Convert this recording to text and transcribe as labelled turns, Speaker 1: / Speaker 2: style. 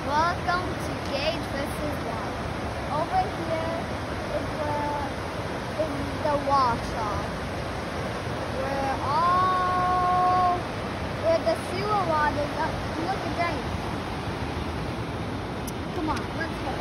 Speaker 1: Welcome to Gage versus Wild. Over here is the wash off. Where the sewer water is up. Look at that. Come on, let's go.